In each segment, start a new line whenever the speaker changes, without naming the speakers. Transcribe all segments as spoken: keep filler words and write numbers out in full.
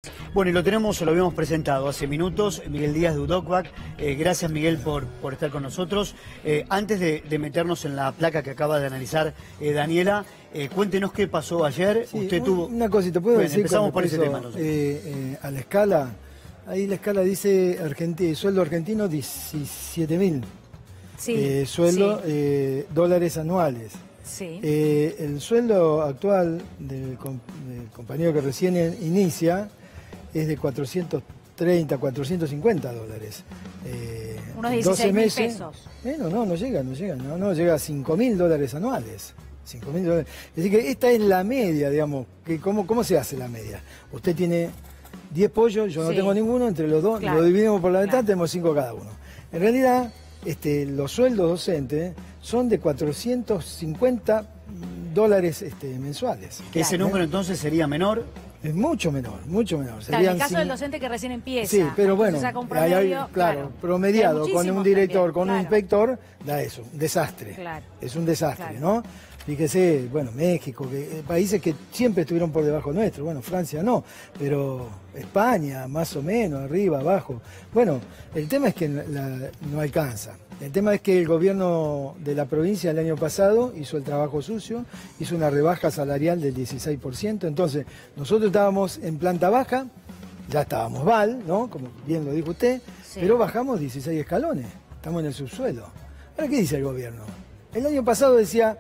Bueno, y lo tenemos, lo habíamos presentado hace minutos, Miguel Díaz de UDOCVAC. Eh, gracias, Miguel, por, por estar con nosotros. Eh, antes de, de meternos en la placa que acaba de analizar eh, Daniela, eh, cuéntenos qué pasó ayer.
Sí,
Usted
un,
tuvo...
Una cosita, ¿puedo
bueno,
decir?
empezamos por ese
eso,
tema. No sé.
eh, eh, a la escala, ahí la escala dice argenti sueldo argentino diecisiete mil.
Sí,
eh, sueldo,
sí.
eh, dólares anuales.
Sí.
Eh, el sueldo actual del, com del compañero que recién inicia es de cuatrocientos treinta, cuatrocientos cincuta dólares. Eh,
Unos dieciséis mil pesos.
Bueno, no, no llega, no llega, no, no llega a cinco mil dólares anuales. cinco mil dólares. Es decir, que esta es la media, digamos. Que ¿cómo, ¿Cómo se hace la media? Usted tiene diez pollos, yo no
Sí.
tengo ninguno, entre los dos
Claro.
lo dividimos por la mitad,
Claro.
tenemos cinco cada uno. En realidad, este, los sueldos docentes son de cuatrocientos cincuenta dólares este, mensuales.
Que ese
Claro.
número entonces sería menor.
Es mucho menor, mucho menor.
Claro, en el
Serían
caso
cin-
del docente que recién empieza.
Sí, pero bueno,
saca un
hay- hay-
promedio,
claro, promediado
Hay
con un
muchísimos
director,
también,
con un
claro.
inspector, da eso, un desastre.
Claro.
Es un desastre,
Claro.
¿no? Fíjese, bueno, México, que, eh, países que siempre estuvieron por debajo nuestro, bueno, Francia no, pero España, más o menos, arriba, abajo. Bueno, el tema es que la- no alcanza. El tema es que el gobierno de la provincia el año pasado hizo el trabajo sucio, hizo una rebaja salarial del dieciséis por ciento, entonces nosotros estábamos en planta baja, ya estábamos mal, ¿no? Como bien lo dijo usted,
Sí.
pero bajamos dieciséis escalones, estamos en el subsuelo. Ahora, ¿qué dice el gobierno? El año pasado decía,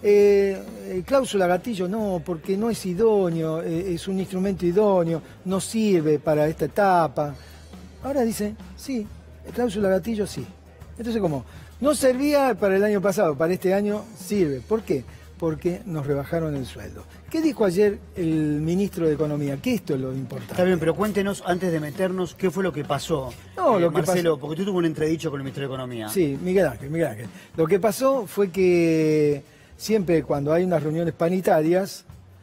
eh, eh, cláusula gatillo, no, porque no es idóneo, eh, es un instrumento idóneo, no sirve para esta etapa. Ahora dice, sí, cláusula gatillo sí. Entonces, como no servía para el año pasado, para este año sirve. ¿Por qué? Porque nos rebajaron el sueldo. ¿Qué dijo ayer el ministro de Economía? Que esto es lo importante.
Está bien, pero cuéntenos, antes de meternos, qué fue lo que pasó.
No,
eh,
lo que
Marcelo,
pasó-
porque tú tuvo un entredicho con el ministro de Economía.
Sí, Miguel Ángel, Miguel Ángel. Lo que pasó fue que siempre cuando hay unas reuniones paritarias,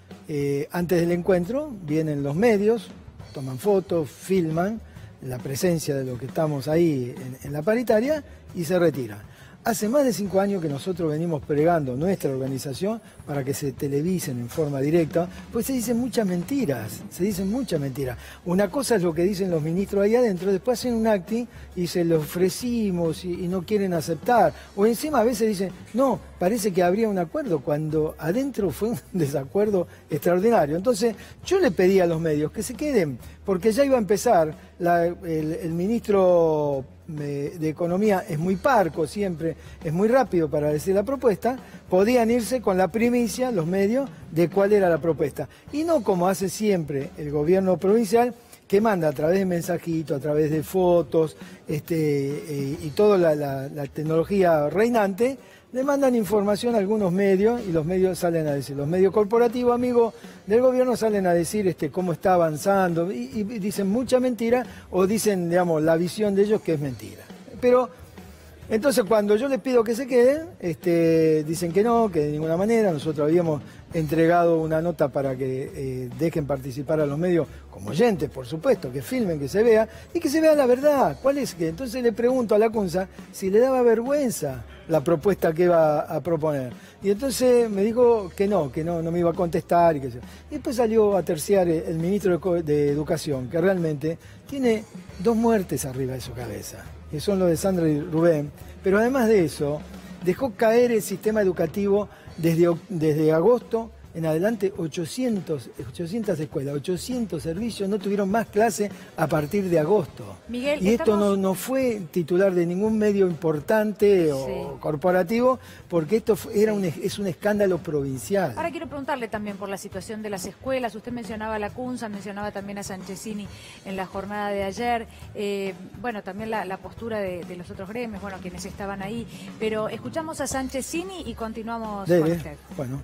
eh, antes del encuentro, vienen los medios, toman fotos, filman la presencia de lo que estamos ahí en, en la paritaria y se retiran. Hace más de cinco años que nosotros venimos pregando nuestra organización para que se televisen en forma directa, pues se dicen muchas mentiras, se dicen muchas mentiras. Una cosa es lo que dicen los ministros ahí adentro, después hacen un acti y se lo ofrecimos y, y no quieren aceptar. O encima a veces dicen, no, parece que habría un acuerdo, cuando adentro fue un desacuerdo extraordinario. Entonces yo le pedí a los medios que se queden, porque ya iba a empezar, la, el, el ministro de Economía es muy parco siempre, es muy rápido para decir la propuesta, podían irse con la primicia, los medios, de cuál era la propuesta. Y no como hace siempre el gobierno provincial, que manda a través de mensajitos, a través de fotos, este, eh, y toda la, la, la tecnología reinante, le mandan información a algunos medios y los medios salen a decir, los medios corporativos, amigos del gobierno, salen a decir este, cómo está avanzando y, y dicen mucha mentira o dicen, digamos, la visión de ellos que es mentira. Pero entonces cuando yo les pido que se queden, este, dicen que no, que de ninguna manera. Nosotros habíamos entregado una nota para que eh, dejen participar a los medios como oyentes, por supuesto, que filmen, que se vea y que se vea la verdad. ¿Cuál es? Que entonces le pregunto a la Cunza si le daba vergüenza la propuesta que iba a proponer. Y entonces me dijo que no, que no, no me iba a contestar. Y, que se... y después salió a terciar el ministro de, de Educación, que realmente tiene dos muertes arriba de su cabeza, que son los de Sandra y Rubén. Pero además de eso, dejó caer el sistema educativo desde, desde agosto en adelante. ochocientas escuelas, ochocientos servicios no tuvieron más clase a partir de agosto.
Miguel,
y esto
estamos...
no, no fue titular de ningún medio importante o
Sí.
corporativo, porque esto fue- era un, es un escándalo provincial.
Ahora quiero preguntarle también por la situación de las escuelas. Usted mencionaba a la Cunza, mencionaba también a Sanchezini en la jornada de ayer. Eh, bueno, también la, la postura de, de los otros gremios, bueno, quienes estaban ahí. Pero escuchamos a Sanchezini y continuamos
Dele.
con usted.
Bueno.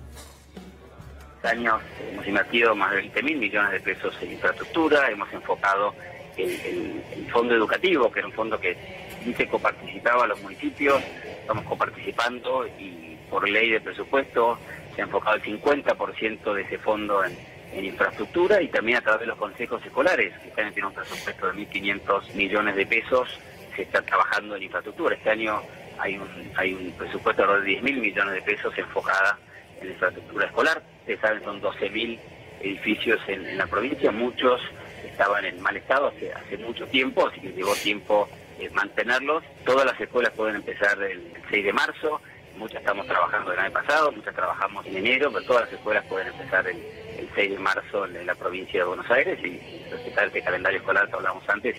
Años hemos invertido más de veinte mil millones de pesos en infraestructura, hemos enfocado el, el, el fondo educativo, que era un fondo que dice coparticipaba a los municipios, estamos coparticipando y por ley de presupuesto se ha enfocado el cincuenta por ciento de ese fondo en, en infraestructura y también a través de los consejos escolares, que este año tiene un presupuesto de mil quinientos millones de pesos, se está trabajando en infraestructura. Este año hay un, hay un presupuesto de alrededor de diez mil millones de pesos enfocada en infraestructura escolar. Ustedes saben, son doce mil edificios en, en la provincia, muchos estaban en mal estado hace, hace mucho tiempo, así que llevó tiempo eh, mantenerlos. Todas las escuelas pueden empezar el seis de marzo, muchas estamos trabajando el año pasado, muchas trabajamos en enero, pero todas las escuelas pueden empezar el, el seis de marzo en la provincia de Buenos Aires y respetar este calendario escolar que hablamos antes.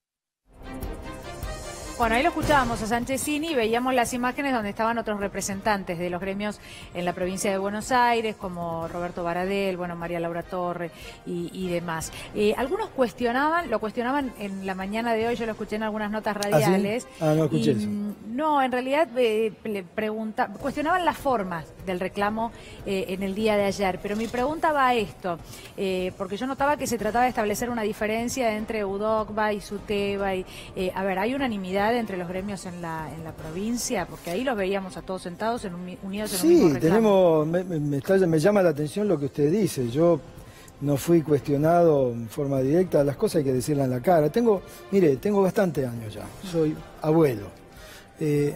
Bueno, ahí lo escuchábamos a Sanchezini y veíamos las imágenes donde estaban otros representantes de los gremios en la provincia de Buenos Aires, como Roberto Baradel, bueno, María Laura Torre y, y demás. Eh, algunos cuestionaban, lo cuestionaban en la mañana de hoy, yo lo escuché en algunas notas radiales.
¿Ah, sí? Ah, no escuché
y,
eso.
No, en realidad eh, le pregunta, cuestionaban las formas del reclamo eh, en el día de ayer, pero mi pregunta va a esto, eh, porque yo notaba que se trataba de establecer una diferencia entre UDOCBA y SUTEBA, y eh, a ver, ¿hay unanimidad entre los gremios en la en la provincia? Porque ahí los veíamos a todos sentados en un, unidos en
sí,
un mismo reclamo.
tenemos, me, me, está, me llama la atención lo que usted dice. Yo no fui cuestionado en forma directa, las cosas hay que decirlas en la cara. Tengo, mire, tengo bastantes años ya, soy abuelo. Eh,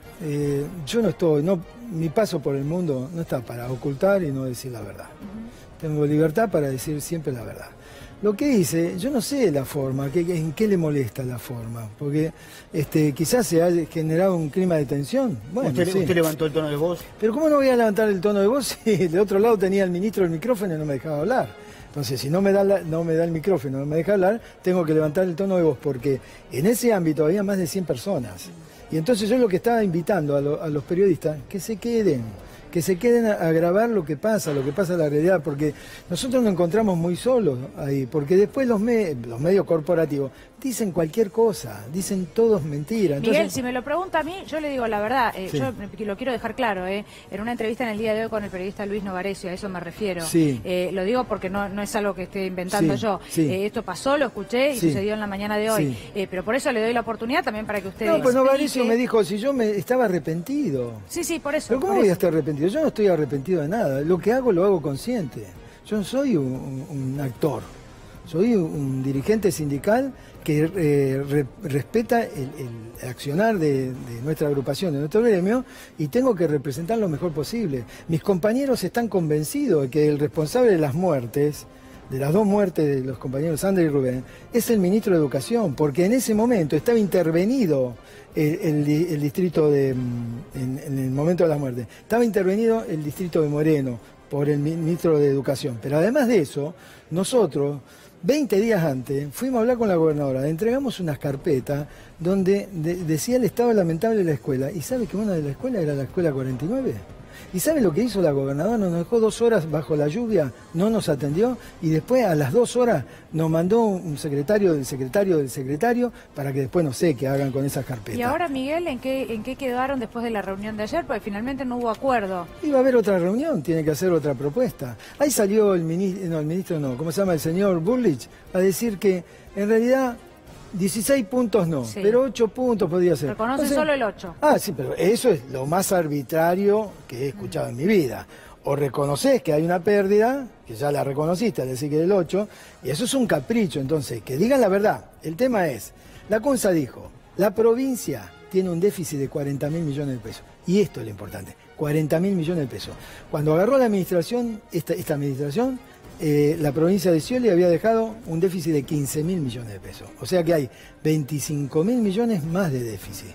eh, yo no estoy, no, mi paso por el mundo no está para ocultar y no decir la verdad. Uh-huh. Tengo libertad para decir siempre la verdad. Lo que hice, yo no sé la forma, que, en qué le molesta la forma, porque este, quizás se haya generado un clima de tensión. Bueno,
¿Usted,
sí.
¿Usted levantó el tono de voz?
Pero ¿cómo no voy a levantar el tono de voz si de otro lado tenía el ministro el micrófono y no me dejaba hablar? Entonces, si no me da la, no me da el micrófono, no me deja hablar, tengo que levantar el tono de voz, porque en ese ámbito había más de cien personas. Y entonces yo lo que estaba invitando a, lo, a los periodistas, que se queden, que se queden a, a grabar lo que pasa, lo que pasa en la realidad, porque nosotros nos encontramos muy solos ahí, porque después los, me, los medios corporativos dicen cualquier cosa, dicen todos mentiras. Entonces,
Miguel, si me lo pregunta a mí, yo le digo la verdad, eh,
sí.
yo lo quiero dejar claro, eh, en una entrevista en el día de hoy con el periodista Luis Novarecio, a eso me refiero.
Sí.
Eh, lo digo porque no, no es algo que esté inventando
sí,
yo.
Sí.
Eh, esto pasó, lo escuché y
sí.
sucedió en la mañana de hoy.
Sí.
Eh, pero por eso le doy la oportunidad también para que usted
No, pues Novarecio
explique.
me dijo, si yo me estaba arrepentido.
Sí, sí, por eso.
Pero ¿cómo
por
voy
eso.
a estar arrepentido? Yo no estoy arrepentido de nada. Lo que hago lo hago consciente. Yo no soy un, un, un actor. Soy un, un dirigente sindical que eh, re, respeta el, el accionar de, de nuestra agrupación, de nuestro gremio, y tengo que representar lo mejor posible. Mis compañeros están convencidos de que el responsable de las muertes, de las dos muertes de los compañeros Sandra y Rubén, es el ministro de Educación, porque en ese momento estaba intervenido el, el, el distrito de, en, en el momento de las muertes, estaba intervenido el distrito de Moreno por el ministro de Educación. Pero además de eso, nosotros, veinte días antes, fuimos a hablar con la gobernadora, le entregamos unas carpetas donde de, decía el estado lamentable de la escuela. ¿Y sabe que una de las escuelas era la escuela cuarenta y nueve? ¿Y sabe lo que hizo la gobernadora? Nos dejó dos horas bajo la lluvia, no nos atendió y después a las dos horas nos mandó un secretario del secretario del secretario para que después no sé qué hagan con esas carpetas.
Y ahora, Miguel, ¿en qué, en qué quedaron después de la reunión de ayer? Porque finalmente no hubo acuerdo.
Iba a haber otra reunión, tiene que hacer otra propuesta. Ahí salió el ministro, no, el ministro no, ¿cómo se llama? El señor Burlich, a decir que en realidad dieciséis puntos no, sí. pero ocho puntos podría ser.
Reconoce o sea, solo el ocho.
Ah, sí, pero eso es lo más arbitrario que he escuchado mm. en mi vida. O reconoces que hay una pérdida, que ya la reconociste al decir que es el ocho, y eso es un capricho. Entonces, que digan la verdad. El tema es, la CUNSA dijo, la provincia tiene un déficit de cuarenta mil millones de pesos. Y esto es lo importante, cuarenta mil millones de pesos. Cuando agarró la administración, esta, esta administración, Eh, la provincia de Scioli había dejado un déficit de quince mil millones de pesos. O sea que hay veinticinco mil millones más de déficit.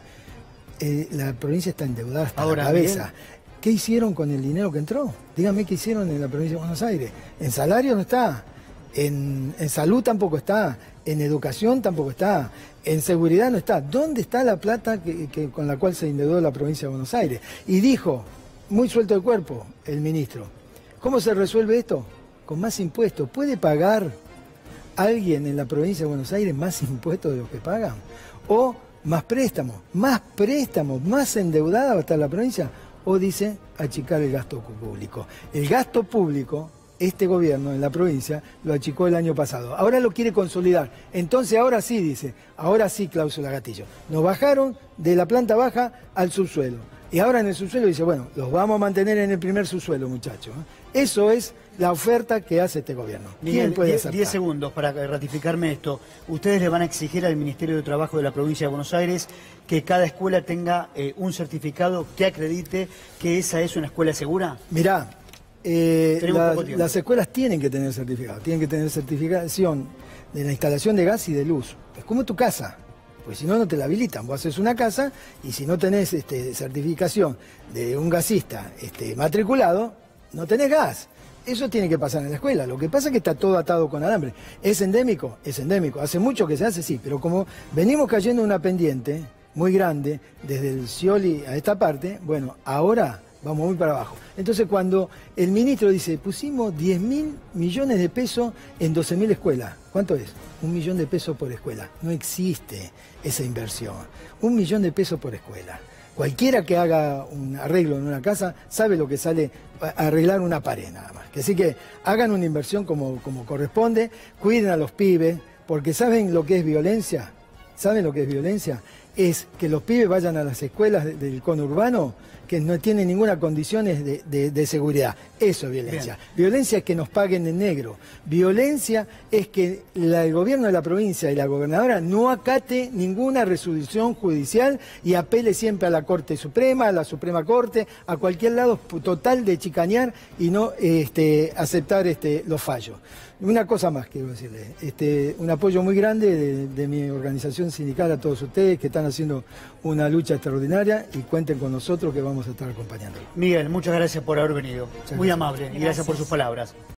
Eh, la provincia está endeudada hasta
Ahora,
la cabeza.
bien.
¿Qué hicieron con el dinero que entró? Dígame qué hicieron en la provincia de Buenos Aires. En salario no está, en, en salud tampoco está, en educación tampoco está, en seguridad no está. ¿Dónde está la plata que, que, con la cual se endeudó la provincia de Buenos Aires? Y dijo, muy suelto de cuerpo, el ministro, ¿cómo se resuelve esto? Con más impuestos. ¿Puede pagar alguien en la provincia de Buenos Aires más impuestos de los que pagan? ¿O más préstamos? ¿Más préstamos? ¿Más endeudada va a estar la provincia? ¿O dice achicar el gasto público? El gasto público, este gobierno en la provincia lo achicó el año pasado. Ahora lo quiere consolidar. Entonces ahora sí, dice, ahora sí cláusula gatillo. Nos bajaron de la planta baja al subsuelo. Y ahora en el subsuelo dice, bueno, los vamos a mantener en el primer subsuelo, muchachos. Eso es la oferta que hace este gobierno. ¿Quién puede aceptar?
diez segundos para ratificarme esto. Ustedes le van a exigir al Ministerio de Trabajo de la Provincia de Buenos Aires que cada escuela tenga eh, un certificado que acredite que esa es una escuela segura.
Mirá, eh, las, las escuelas tienen que tener certificado, tienen que tener certificación de la instalación de gas y de luz. Es como tu casa, pues si no, no te la habilitan. Vos haces una casa y si no tenés este, certificación de un gasista este, matriculado, no tenés gas. Eso tiene que pasar en la escuela. Lo que pasa es que está todo atado con alambre. ¿Es endémico? Es endémico. Hace mucho que se hace, sí, pero como venimos cayendo en una pendiente muy grande, desde el Scioli a esta parte, bueno, ahora vamos muy para abajo. Entonces cuando el ministro dice, pusimos diez mil millones de pesos en doce mil escuelas, ¿cuánto es? Un millón de pesos por escuela. No existe esa inversión. Un millón de pesos por escuela. Cualquiera que haga un arreglo en una casa sabe lo que sale a arreglar una pared nada más. Así que hagan una inversión como, como corresponde, cuiden a los pibes, porque ¿saben lo que es violencia? ¿Saben lo que es violencia? Es que los pibes vayan a las escuelas del conurbano que no tienen ninguna condición de, de, de seguridad. Eso es violencia. Bien. Violencia es que nos paguen en negro. Violencia es que la, el gobierno de la provincia y la gobernadora no acate ninguna resolución judicial y apele siempre a la Corte Suprema, a la Suprema Corte, a cualquier lado total de chicanear y no este, aceptar este, los fallos. Una cosa más quiero decirles, este, un apoyo muy grande de, de mi organización sindical a todos ustedes que están haciendo una lucha extraordinaria y cuenten con nosotros que vamos a estar acompañando.
Miguel, muchas gracias por haber venido. Muchas muy gracias. amable y gracias. gracias por sus palabras.